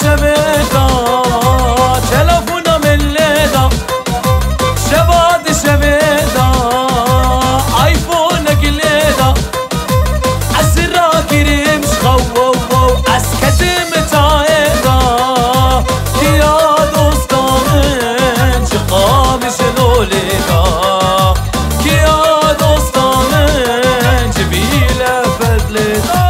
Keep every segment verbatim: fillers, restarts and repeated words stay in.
شبيدا تلفونا من ليدا شباد شبيدا ايفونك ليدا عسرا كريم شخو عسكتم تعيدا يا دوستان شقام شلوليدا يا دوستان جبيله فدليدا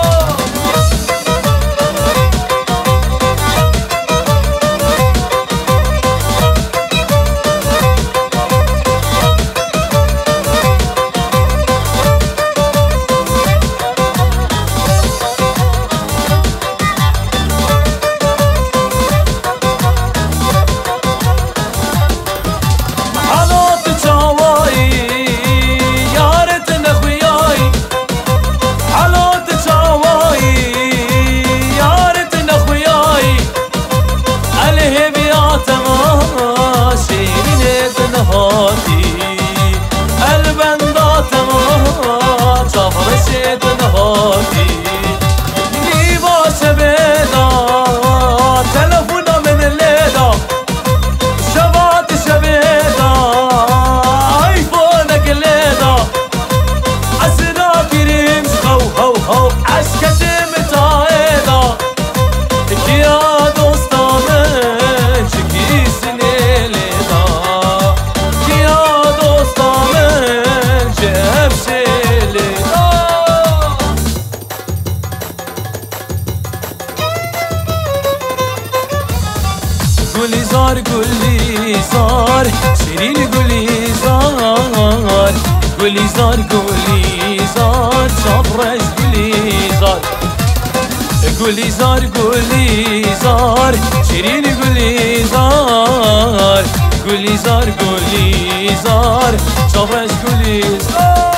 قولي زار قولي زار شيرين قولي زار قولي زار قولي زار صبرش قولي زار قولي زار قولي زار شيرين قولي زار قولي زار قولي زار صبرش قولي زار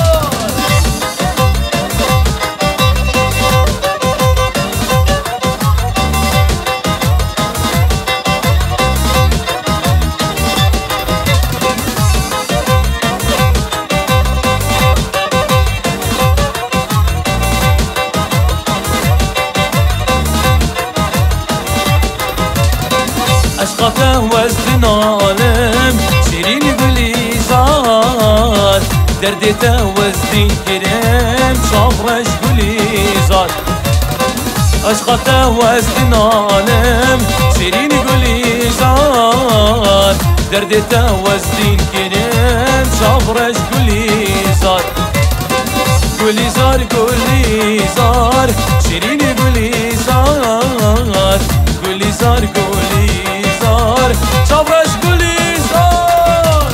عشقته وزن عالم شيرين قولي زار دردته وزن كريم صبرش قولي زار عشقته وزن عالم شيرين قولي زار دردته وزن كريم صبرش قولي زار قولي زار قولي زار شيرين قولي زار قولي زار قولي زار صبرش قولي زار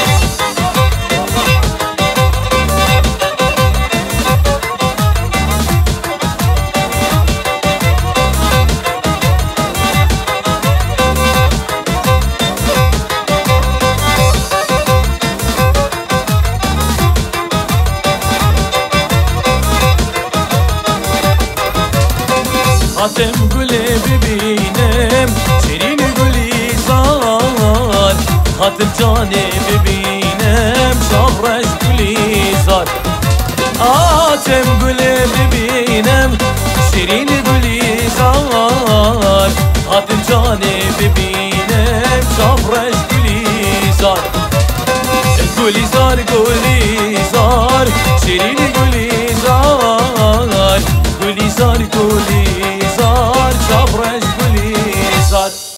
خاتم قولي ببينم شيرين قولي زار خاتم جاني ببينم صبرش قولي زار خاتم قولي ببينم شيرين قولي زار خاتم جاني ببينم صبرش قولي زار قولي زار قولي زار شيرين قولي زار قولي زار قولي